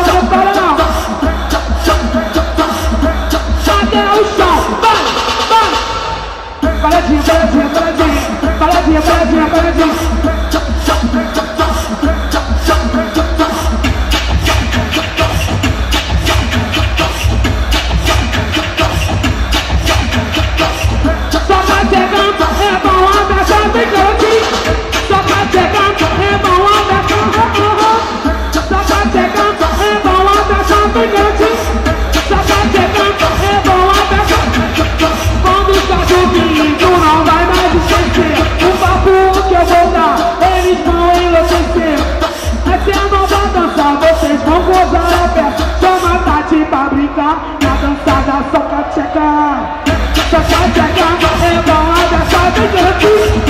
não para não. Até o chão, vai. Paradinha, paradinha, paradinha. Paradinha, paradinha, paradinha. Na dança da soca tcheca, é bom, a dança bem grande.